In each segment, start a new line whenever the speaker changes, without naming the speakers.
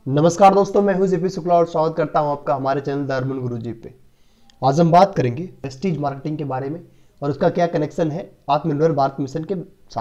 नमस्कार दोस्तों, मैं हूं जेपी शुक्ला और स्वागत करता हूं आपका हमारे चैनल द अर्बन गुरुजी पे। आज हम बात करेंगे प्रेस्टीज मार्केटिंग के बारे में और उसका क्या कनेक्शन है आत्मनिर्भर भारत मिशन के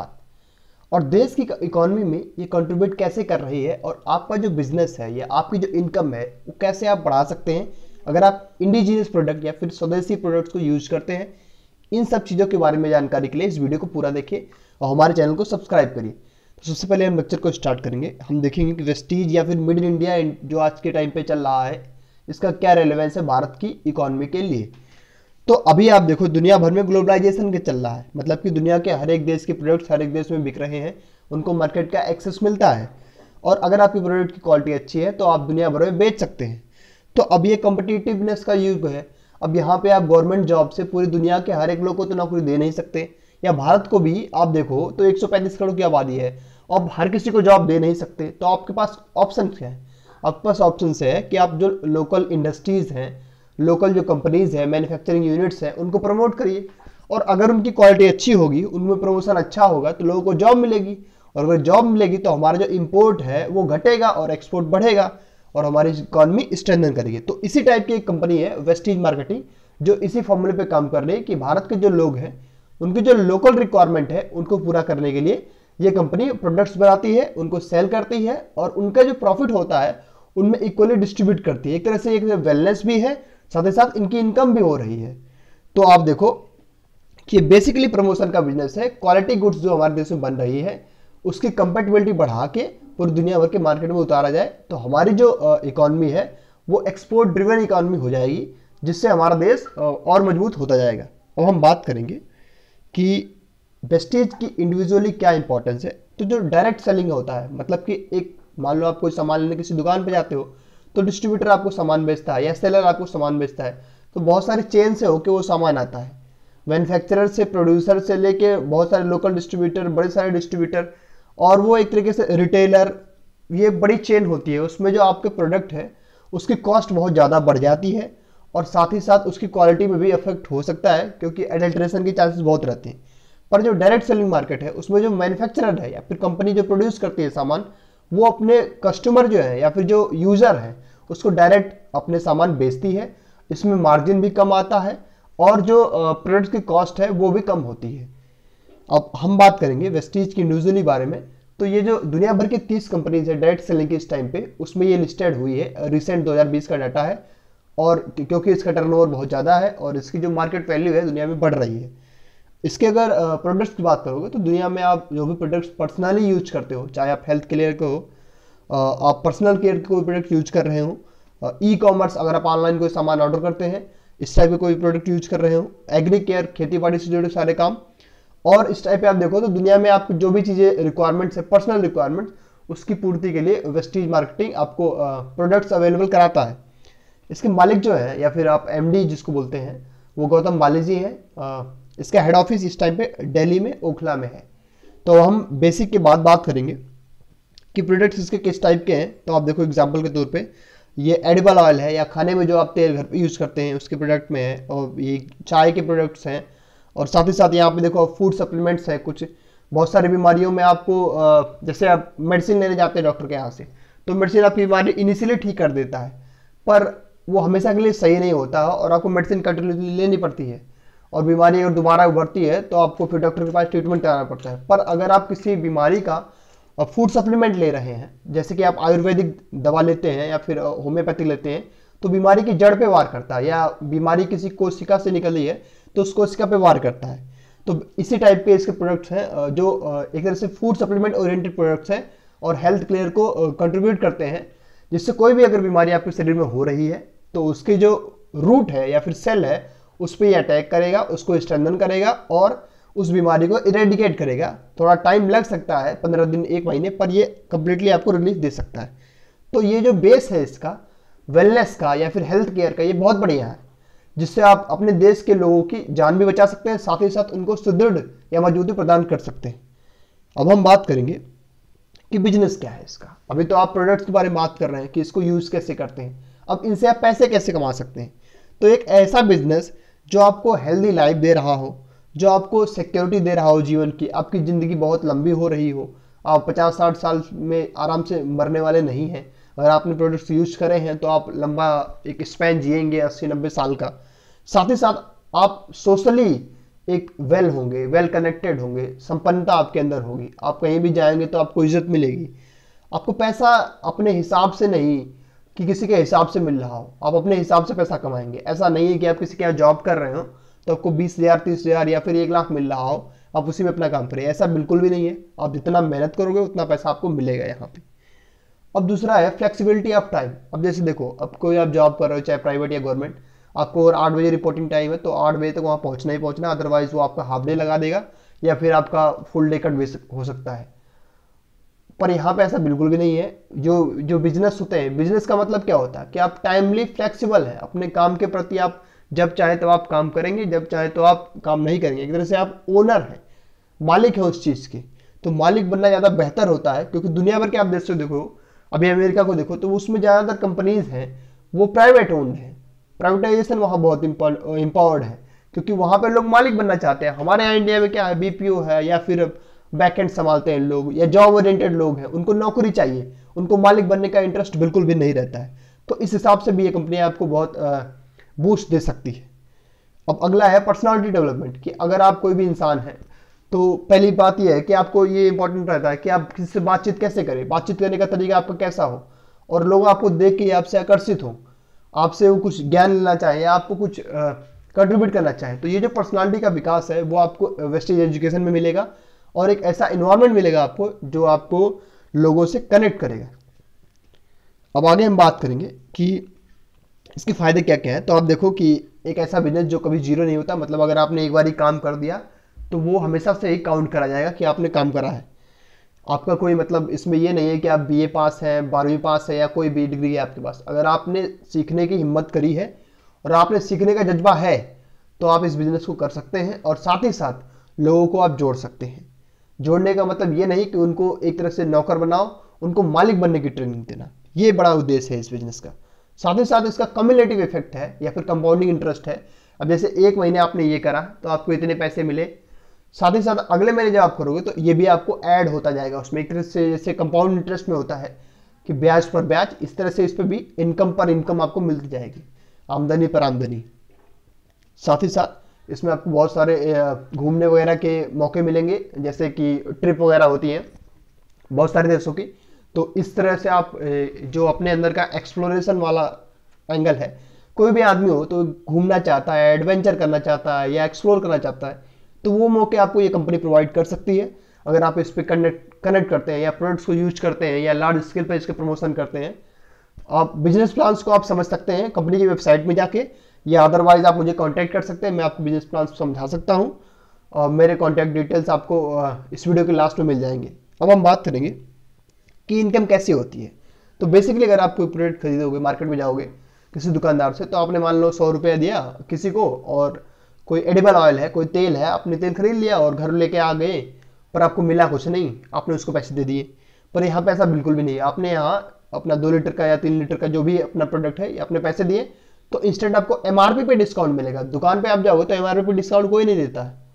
साथ और देश की इकोनॉमी में ये कंट्रीब्यूट कैसे कर रही है और आपका जो बिजनेस है या आपकी जो इनकम है वो कैसे आप बढ़ा सकते हैं अगर आप इंडिजीनियस प्रोडक्ट या फिर स्वदेशी प्रोडक्ट्स को यूज करते हैं। इन सब चीज़ों के बारे में जानकारी के लिए इस वीडियो को पूरा देखिए और हमारे चैनल को सब्सक्राइब करिए। तो सबसे पहले हम लेक्चर को स्टार्ट करेंगे। हम देखेंगे कि वेस्टीज या फिर मिड इन इंडिया जो आज के टाइम पे चल रहा है इसका क्या रेलेवेंस है भारत की इकोनॉमी के लिए। तो अभी आप देखो दुनिया भर में ग्लोबलाइजेशन के चल रहा है, मतलब कि दुनिया के हर एक देश के प्रोडक्ट्स हर एक देश में बिक रहे हैं, उनको मार्केट का एक्सेस मिलता है और अगर आपकी प्रोडक्ट की क्वालिटी अच्छी है तो आप दुनिया भर में बेच सकते हैं। तो अब ये कम्पिटिटिवनेस का युग है। अब यहाँ पे आप गवर्नमेंट जॉब से पूरी दुनिया के हर एक लोग को तो नौकरी दे नहीं सकते, या भारत को भी आप देखो तो 135 करोड़ की आबादी है, अब हर किसी को जॉब दे नहीं सकते। तो आपके पास ऑप्शन क्या है? आपके पास ऑप्शन है कि आप जो लोकल इंडस्ट्रीज हैं, लोकल जो कंपनीज हैं, मैन्युफैक्चरिंग यूनिट्स हैं, उनको प्रमोट करिए और अगर उनकी क्वालिटी अच्छी होगी, उनमें प्रमोशन अच्छा होगा तो लोगों को जॉब मिलेगी और अगर जॉब मिलेगी तो हमारा जो इम्पोर्ट है वो घटेगा और एक्सपोर्ट बढ़ेगा और हमारी इकॉनमी स्ट्रेंथन करेगी। तो इसी टाइप की एक कंपनी है वेस्टीज मार्केटिंग, जो इसी फॉर्मूले पे काम कर रही है कि भारत के जो लोग हैं उनकी जो लोकल रिक्वायरमेंट है उनको पूरा करने के लिए ये कंपनी प्रोडक्ट्स बनाती है, उनको सेल करती है और उनका जो प्रॉफिट होता है उनमें इक्वली डिस्ट्रीब्यूट करती है। एक तरह से एक वेलनेस भी है, साथ ही साथ इनकी इनकम भी हो रही है। तो आप देखो कि बेसिकली प्रमोशन का बिजनेस है। क्वालिटी गुड्स जो हमारे देश में बन रही है उसकी कंपेटेबिलिटी बढ़ा के पूरी दुनिया भर के मार्केट में उतारा जाए तो हमारी जो इकॉनमी है वो एक्सपोर्ट ड्रिवन इकॉनमी हो जाएगी, जिससे हमारा देश और मजबूत होता जाएगा। अब हम बात करेंगे कि वेस्टेज की इंडिविजुअली क्या इंपॉर्टेंस है। तो जो डायरेक्ट सेलिंग होता है, मतलब कि एक मान लो आप कोई सामान लेने किसी दुकान पे जाते हो तो डिस्ट्रीब्यूटर आपको सामान बेचता है या सेलर आपको सामान बेचता है, तो बहुत सारे चेन से होके वो सामान आता है, मैन्युफैक्चरर से, प्रोड्यूसर से लेके बहुत सारे लोकल डिस्ट्रीब्यूटर, बड़े सारे डिस्ट्रीब्यूटर और वो एक तरीके से रिटेलर। ये बड़ी चेन होती है, उसमें जो आपके प्रोडक्ट है उसकी कॉस्ट बहुत ज़्यादा बढ़ जाती है और साथ ही साथ उसकी क्वालिटी में भी इफेक्ट हो सकता है क्योंकि एडल्ट्रेशन के चांसेस बहुत रहते हैं। पर जो डायरेक्ट सेलिंग मार्केट है उसमें जो मैन्युफैक्चरर है या फिर कंपनी जो प्रोड्यूस करती है सामान, वो अपने कस्टमर जो है या फिर जो यूजर है उसको डायरेक्ट अपने सामान बेचती है। इसमें मार्जिन भी कम आता है और जो प्रोडक्ट की कॉस्ट है वो भी कम होती है। अब हम बात करेंगे वेस्टीज की इंडिविजुअली बारे में। तो ये जो दुनिया भर के 30 कंपनीज है डायरेक्ट सेलिंग के इस टाइम पे, उसमें ये लिस्टेड हुई है। रिसेंट 2020 का डाटा है और क्योंकि इसका टर्नओवर बहुत ज़्यादा है और इसकी जो मार्केट वैल्यू है दुनिया में बढ़ रही है। इसके अगर प्रोडक्ट्स की बात करोगे तो दुनिया में आप जो भी प्रोडक्ट्स पर्सनली यूज करते हो, चाहे आप हेल्थ केयर को आप पर्सनल केयर के कोई प्रोडक्ट यूज कर रहे हो, ई कॉमर्स अगर आप ऑनलाइन कोई सामान ऑर्डर करते हैं इस टाइप के कोई प्रोडक्ट यूज कर रहे हो, एग्री केयर खेती बाड़ी से जुड़े सारे काम, और इस टाइप पे आप देखो तो दुनिया में आपको जो भी चीज़ें रिक्वायरमेंट्स है, पर्सनल रिक्वायरमेंट्स, उसकी पूर्ति के लिए वेस्टीज मार्केटिंग आपको प्रोडक्ट्स अवेलेबल कराता है। इसके मालिक जो है या फिर आप एमडी जिसको बोलते हैं वो गौतम बालाजी हैं। इसका हेड ऑफिस इस टाइम पे दिल्ली में ओखला में है। तो हम बेसिक के बाद बात करेंगे कि प्रोडक्ट्स इसके किस टाइप के हैं। तो आप देखो एग्जांपल के तौर पे ये एडिबल ऑयल है या खाने में जो आप तेल घर पे यूज़ करते हैं उसके प्रोडक्ट में है, और ये चाय के प्रोडक्ट्स हैं और साथ ही साथ यहाँ पे देखो फूड सप्लीमेंट्स है। कुछ बहुत सारी बीमारियों में आपको जैसे आप मेडिसिन लेने जाते हैं डॉक्टर के यहाँ से, तो मेडिसिन आपकी बीमारी इनिशियली ठीक कर देता है पर वो हमेशा के लिए सही नहीं होता और आपको मेडिसिन कंटिन्यूसली लेनी पड़ती है और बीमारी अगर दोबारा उभरती है तो आपको फिर डॉक्टर के पास ट्रीटमेंट कराना पड़ता है। पर अगर आप किसी बीमारी का फूड सप्लीमेंट ले रहे हैं, जैसे कि आप आयुर्वेदिक दवा लेते हैं या फिर होम्योपैथिक लेते हैं, तो बीमारी की जड़ पे वार करता है, या बीमारी किसी कोशिका से निकल रही है तो उस कोशिका पे वार करता है। तो इसी टाइप के इसके प्रोडक्ट्स हैं जो एक तरह से फूड सप्लीमेंट ओरिएंटेड प्रोडक्ट्स हैं और हेल्थ केयर को कंट्रीब्यूट करते हैं, जिससे कोई भी अगर बीमारी आपके शरीर में हो रही है तो उसकी जो रूट है या फिर सेल है उस पर ये अटैक करेगा, उसको स्ट्रेंथन करेगा और उस बीमारी को इरेडिकेट करेगा। थोड़ा टाइम लग सकता है, 15 दिन 1 महीने, पर ये कंप्लीटली आपको रिलीफ दे सकता है। तो ये जो बेस है इसका वेलनेस का या फिर हेल्थ केयर का, ये बहुत बढ़िया है, जिससे आप अपने देश के लोगों की जान भी बचा सकते हैं, साथ ही साथ उनको सुदृढ़ या मजबूती प्रदान कर सकते हैं। अब हम बात करेंगे कि बिजनेस क्या है इसका। अभी तो आप प्रोडक्ट्स के बारे में बात कर रहे हैं कि इसको यूज़ कैसे करते हैं, अब इनसे आप पैसे कैसे कमा सकते हैं। तो एक ऐसा बिजनेस जो आपको हेल्दी लाइफ दे रहा हो, जो आपको सिक्योरिटी दे रहा हो जीवन की, आपकी ज़िंदगी बहुत लंबी हो रही हो, आप 50-60 साल में आराम से मरने वाले नहीं हैं, अगर आपने प्रोडक्ट्स यूज करे हैं तो आप लंबा एक स्पैन जिएंगे 80-90 साल का। साथ ही साथ आप सोशली एक वेल होंगे, वेल कनेक्टेड होंगे, संपन्नता आपके अंदर होगी, आप कहीं भी जाएंगे तो आपको इज्जत मिलेगी। आपको पैसा अपने हिसाब से नहीं कि किसी के हिसाब से मिल रहा हो, आप अपने हिसाब से पैसा कमाएंगे। ऐसा नहीं है कि आप किसी के यहाँ जॉब कर रहे हो तो आपको 20,000, 30,000 या फिर 1 लाख मिल रहा हो, आप उसी में अपना काम करें, ऐसा बिल्कुल भी नहीं है। आप जितना मेहनत करोगे उतना पैसा आपको मिलेगा यहाँ पे। अब दूसरा है फ्लेक्सिबिलिटी ऑफ टाइम। अब जैसे देखो, अब कोई आप जॉब कर रहे हो चाहे प्राइवेट या गवर्नमेंट, आपको और 8 बजे रिपोर्टिंग टाइम है तो 8 बजे तक वहाँ पहुँचना ही पहुँचना, अदरवाइज वो आपका हाफ डे लगा देगा या फिर आपका फुल डे कट हो सकता है। पर यहाँ पे ऐसा बिल्कुल भी नहीं है। जो बिजनेस होते हैं, बिजनेस का मतलब क्या होता है कि आप टाइमली फ्लेक्सिबल है अपने काम के प्रति। आप जब चाहे तो आप काम करेंगे, जब चाहे तो आप काम नहीं करेंगे। एक तरह से आप ओनर हैं, मालिक है उस चीज़ के। तो मालिक बनना ज़्यादा बेहतर होता है, क्योंकि दुनिया भर के आप देश से देखो, अभी अमेरिका को देखो तो उसमें ज़्यादातर कंपनीज हैं वो प्राइवेट ओन्ड है। प्राइवेटाइजेशन वहाँ बहुत इम्पावर्ड है, क्योंकि वहाँ पे लोग मालिक बनना चाहते हैं। हमारे यहाँ इंडिया में क्या है, बीपीओ है या फिर बैकएंड संभालते हैं लोग, या जॉब ओरिएंटेड लोग हैं, उनको नौकरी चाहिए, उनको मालिक बनने का इंटरेस्ट बिल्कुल भी नहीं रहता है। तो इस हिसाब से भी ये कंपनी आपको बहुत बूस्ट दे सकती है। अब अगला है पर्सनालिटी डेवलपमेंट, कि अगर आप कोई भी इंसान है तो पहली बात यह है कि आपको ये इंपॉर्टेंट रहता है कि आप किसी से बातचीत कैसे करें, बातचीत करने का तरीका आपका कैसा हो, और लोग आपको देख के आपसे आकर्षित हो, आपसे वो कुछ ज्ञान लेना चाहे या आपको कुछ कंट्रीब्यूट करना चाहे। तो ये जो पर्सनालिटी का विकास है वो आपको वेस्टेज एजुकेशन में मिलेगा, और एक ऐसा इन्वायरमेंट मिलेगा आपको जो आपको लोगों से कनेक्ट करेगा। अब आगे हम बात करेंगे कि इसके फायदे क्या क्या है। तो आप देखो कि एक ऐसा बिजनेस जो कभी जीरो नहीं होता, मतलब अगर आपने एक बार ही काम कर दिया तो वो हमेशा से ही काउंट करा जाएगा कि आपने काम करा है। आपका कोई मतलब इसमें ये नहीं है कि आप बीए पास हैं, 12वीं पास है या कोई भी डिग्री है आपके पास। अगर आपने सीखने की हिम्मत करी है और आपने सीखने का जज्बा है तो आप इस बिजनेस को कर सकते हैं, और साथ ही साथ लोगों को आप जोड़ सकते हैं। जोड़ने का मतलब ये नहीं कि उनको एक तरह से नौकर बनाओ, उनको मालिक बनने की ट्रेनिंग देना, ये बड़ा उद्देश्य है इस बिजनेस का। साथ ही साथ इसका कम्युलेटिव इफेक्ट है या फिर कंपाउंडिंग इंटरेस्ट है। अब जैसे 1 महीने आपने ये करा तो आपको इतने पैसे मिले, साथ ही साथ अगले महीने जब आप करोगे तो ये भी आपको ऐड होता जाएगा उसमें। एक तरह से जैसे कंपाउंड इंटरेस्ट में होता है कि ब्याज पर ब्याज, इस तरह से इस पर भी इनकम पर इनकम आपको मिलती जाएगी, आमदनी पर आमदनी। साथ ही साथ इसमें आपको बहुत सारे घूमने वगैरह के मौके मिलेंगे, जैसे कि ट्रिप वगैरह होती हैं बहुत सारे देशों की। तो इस तरह से आप जो अपने अंदर का एक्सप्लोरेशन वाला एंगल है, कोई भी आदमी हो तो घूमना चाहता है, एडवेंचर करना चाहता है या एक्सप्लोर करना चाहता है, तो वो मौके आपको ये कंपनी प्रोवाइड कर सकती है अगर आप इस पर कनेक्ट करते हैं या प्रोडक्ट्स को यूज करते हैं या लार्ज स्केल पर इसके प्रमोशन करते हैं। आप बिजनेस प्लान्स को आप समझ सकते हैं कंपनी की वेबसाइट में जाके, या अदरवाइज आप मुझे कांटेक्ट कर सकते हैं, मैं आपको बिजनेस प्लान समझा सकता हूं, और मेरे कांटेक्ट डिटेल्स आपको इस वीडियो के लास्ट में मिल जाएंगे। अब हम बात करेंगे कि इनकम कैसे होती है। तो बेसिकली अगर आप कोई प्रोडक्ट खरीदोगे, मार्केट में जाओगे किसी दुकानदार से, तो आपने मान लो 100 रुपया दिया किसी को, और कोई एडिबल ऑयल है, कोई तेल है, आपने तेल खरीद लिया और घर लेके आ गए, पर आपको मिला कुछ नहीं, आपने उसको पैसे दे दिए। पर यहाँ पैसा बिल्कुल भी नहीं है। आपने यहाँ अपना 2 लीटर का या 3 लीटर का जो भी अपना प्रोडक्ट है, अपने पैसे दिए, तो इंस्टेंट आपको एमआरपी पे डिस्काउंट मिलेगा। दुकान पे आप जाओगे तो एमआरपी पे डिस्काउंट कोई नहीं देता है,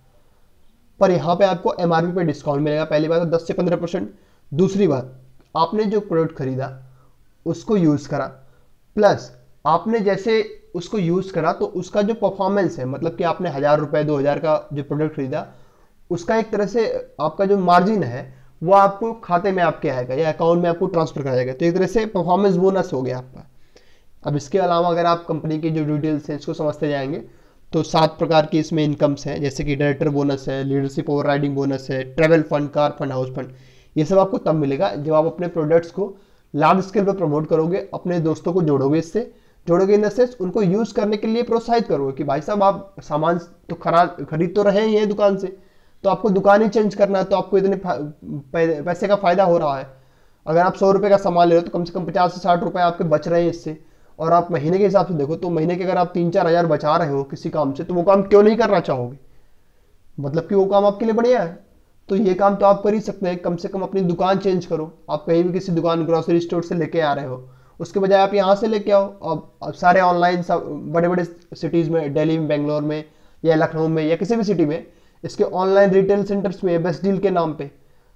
पर यहाँ पे आपको एमआरपी पे डिस्काउंट मिलेगा। पहली बात तो 10 से 15%। दूसरी बात, आपने जो प्रोडक्ट खरीदा उसको यूज करा, प्लस आपने जैसे उसको यूज करा तो उसका जो परफॉर्मेंस है, मतलब कि आपने 1000 रुपए 2000 का जो प्रोडक्ट खरीदा, उसका एक तरह से आपका जो मार्जिन है वो आपको खाते में आपके आएगा या अकाउंट में आपको ट्रांसफर करा जाएगा। तो एक तरह से परफॉर्मेंस बोनस हो गया आपका। अब इसके अलावा अगर आप कंपनी की जो डिटेल्स हैं इसको समझते जाएंगे तो 7 प्रकार की इसमें इनकम्स हैं, जैसे कि डायरेक्टर बोनस है, लीडरशिप ओवर राइडिंग बोनस है, travel fund, car fund, house fund. ये सब आपको तब मिलेगा जब आप अपने प्रोडक्ट्स को लार्ज स्केल पर प्रमोट करोगे, अपने दोस्तों को जोड़ोगे, इससे जोड़ोगे इन द सेंस उनको यूज करने के लिए प्रोत्साहित करोगे कि भाई साहब आप सामान तो खरीद तो रहे ही हैं दुकान से, तो आपको दुकान ही चेंज करना है, तो आपको इतने पैसे का फायदा हो रहा है। अगर आप 100 रुपये का सामान ले रहे हो तो कम से कम 50 से 60 रुपये आपके बच रहे हैं इससे। और आप महीने के हिसाब से देखो तो महीने के अगर आप 3-4 हज़ार बचा रहे हो किसी काम से, तो वो काम क्यों नहीं करना चाहोगे? मतलब कि वो काम आपके लिए बढ़िया है, तो ये काम तो आप कर ही सकते हैं। कम से कम अपनी दुकान चेंज करो। आप कहीं भी किसी दुकान ग्रोसरी स्टोर से लेके आ रहे हो, उसके बजाय आप यहाँ से लेके आओ। अब सारे ऑनलाइन सब बड़े बड़े सिटीज़ में, दिल्ली में, बेंगलोर में या लखनऊ में या किसी भी सिटी में, इसके ऑनलाइन रिटेल सेंटर्स में बेस्ट डील के नाम पे,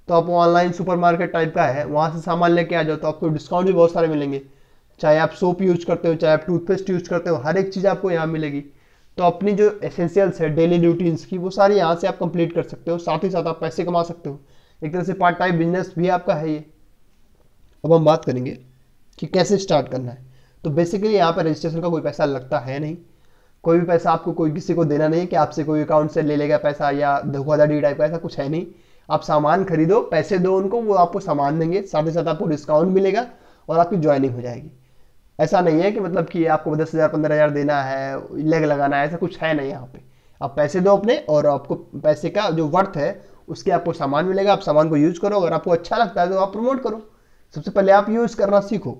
तो आप ऑनलाइन सुपरमार्केट टाइप का है, वहाँ से सामान लेके आ जाओ तो आपको डिस्काउंट भी बहुत सारे मिलेंगे। चाहे आप सोप यूज करते हो, चाहे आप टूथपेस्ट यूज करते हो, हर एक चीज़ आपको यहाँ मिलेगी। तो अपनी जो एसेंशियल्स है डेली रूटीन्स की, वो सारी यहाँ से आप कंप्लीट कर सकते हो, साथ ही साथ आप पैसे कमा सकते हो। एक तरह से पार्ट टाइम बिजनेस भी आपका है ये। अब हम बात करेंगे कि कैसे स्टार्ट करना है। तो बेसिकली यहाँ पर रजिस्ट्रेशन का कोई पैसा लगता है नहीं, कोई भी पैसा आपको कोई किसी को देना नहीं कि आपसे कोई अकाउंट से ले लेगा पैसा या धोखाधड़ी टाइप का, ऐसा कुछ है नहीं। आप सामान खरीदो, पैसे दो उनको, वो आपको सामान देंगे, साथ ही साथ आपको डिस्काउंट मिलेगा और आपकी ज्वाइनिंग हो जाएगी। ऐसा नहीं है कि मतलब कि आपको 10,000 15,000 देना है, लेग लगाना है, ऐसा कुछ है नहीं यहाँ पे। आप पैसे दो अपने और आपको पैसे का जो वर्थ है उसके आपको सामान मिलेगा। आप सामान को यूज करो, अगर आपको अच्छा लगता है तो आप प्रमोट करो। सबसे पहले आप यूज करना सीखो।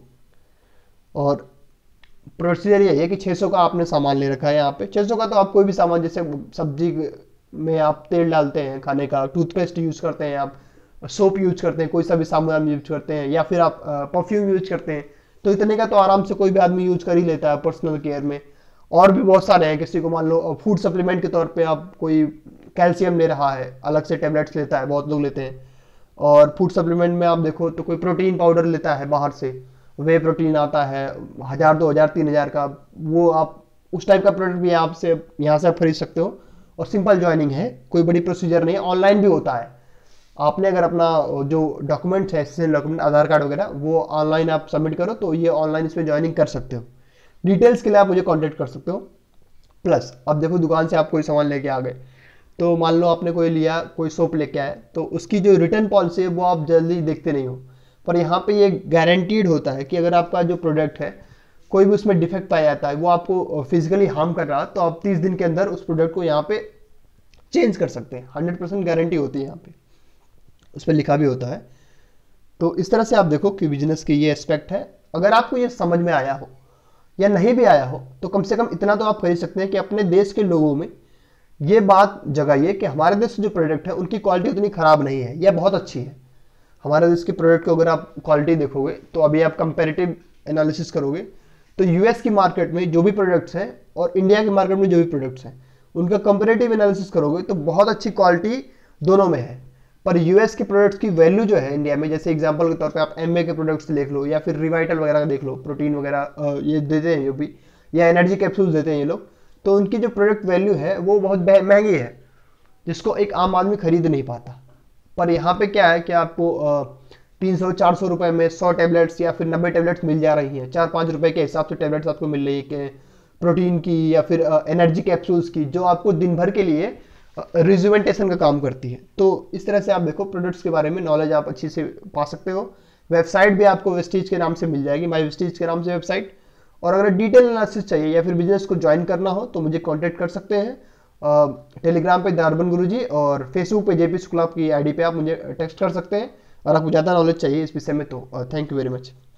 और प्रोसीजर यही है कि 600 का आपने सामान ले रखा है यहाँ पे। 600 का तो आप कोई भी सामान, जैसे सब्जी में आप तेल डालते हैं खाने का, टूथपेस्ट यूज करते हैं आप, सोप यूज करते हैं, कोई सा भी सामान यूज करते हैं, या फिर आप परफ्यूम यूज करते हैं, तो इतने का तो आराम से कोई भी आदमी यूज कर ही लेता है पर्सनल केयर में। और भी बहुत सारे हैं, किसी को मान लो फूड सप्लीमेंट के तौर पे आप कोई कैल्शियम ले रहा है, अलग से टेबलेट्स लेता है, बहुत लोग लेते हैं। और फूड सप्लीमेंट में आप देखो तो कोई प्रोटीन पाउडर लेता है बाहर से, वे प्रोटीन आता है 1,000 2,000 3,000 का, वो आप उस टाइप का प्रोडक्ट भी यहाँ से आप खरीद सकते हो। और सिंपल ज्वाइनिंग है, कोई बड़ी प्रोसीजर नहीं है, ऑनलाइन भी होता है। आपने अगर अपना जो डॉक्यूमेंट्स है, एसेंशियल डॉक्यूमेंट, आधार कार्ड वगैरह, वो ऑनलाइन आप सबमिट करो तो ये ऑनलाइन इसमें ज्वाइनिंग कर सकते हो। डिटेल्स के लिए आप मुझे कॉन्टेक्ट कर सकते हो। प्लस अब देखो, दुकान से आप कोई सामान लेके आ गए, तो मान लो आपने कोई लिया, कोई सोप लेके आए, तो उसकी जो रिटर्न पॉलिसी है वो आप जल्दी देखते नहीं हो। पर यहाँ पे ये गारंटीड होता है कि अगर आपका जो प्रोडक्ट है कोई भी उसमें डिफेक्ट पाया जाता है, वो आपको फिजिकली हार्म कर रहा, तो आप 30 दिन के अंदर उस प्रोडक्ट को यहाँ पे चेंज कर सकते हैं। 100% गारंटी होती है यहाँ पे, उस पर लिखा भी होता है। तो इस तरह से आप देखो कि बिजनेस की ये एस्पेक्ट है। अगर आपको ये समझ में आया हो या नहीं भी आया हो, तो कम से कम इतना तो आप खरीद सकते हैं कि अपने देश के लोगों में ये बात जगाइए कि हमारे देश से जो प्रोडक्ट है उनकी क्वालिटी उतनी खराब नहीं है, यह बहुत अच्छी है। हमारे देश के प्रोडक्ट को अगर आप क्वालिटी देखोगे, तो अभी आप कंपैरेटिव एनालिसिस करोगे, तो यूएस की मार्केट में जो भी प्रोडक्ट्स हैं और इंडिया की मार्केट में जो भी प्रोडक्ट्स हैं, उनका कंपैरेटिव एनालिसिस करोगे तो बहुत अच्छी क्वालिटी दोनों में है। पर यूएस के प्रोडक्ट्स की वैल्यू जो है इंडिया में, जैसे एग्जांपल के तौर पे आप एमए के प्रोडक्ट्स देख लो, या फिर रिवाइटल वगैरह का देख लो, प्रोटीन वगैरह ये देते हैं जो भी, या एनर्जी कैप्सूल्स देते हैं ये लोग, तो उनकी जो प्रोडक्ट वैल्यू है वो बहुत महंगी है, जिसको एक आम आदमी खरीद नहीं पाता। पर यहाँ पे क्या है कि आपको 300-400 रुपए में 100 टैबलेट्स या फिर 90 टैबलेट्स मिल जा रही हैं। 4-5 रुपए के हिसाब से टैबलेट्स आपको मिल रही है प्रोटीन की या फिर एनर्जी कैप्सूल्स की, जो आपको दिन भर के लिए रिजुवेंटेशन का काम करती है। तो इस तरह से आप देखो, प्रोडक्ट्स के बारे में नॉलेज आप अच्छी से पा सकते हो। वेबसाइट भी आपको वेस्टीज के नाम से मिल जाएगी, माई वेस्टीज के नाम से वेबसाइट। और अगर डिटेल एनालिसिस चाहिए या फिर बिजनेस को ज्वाइन करना हो तो मुझे कॉन्टैक्ट कर सकते हैं। टेलीग्राम पे द अर्बन गुरुजी और फेसबुक पे जेपी शुक्ला की आईडी पे आप मुझे टेक्स्ट कर सकते हैं। और आपको ज़्यादा नॉलेज चाहिए इस विषय में तो थैंक यू वेरी मच।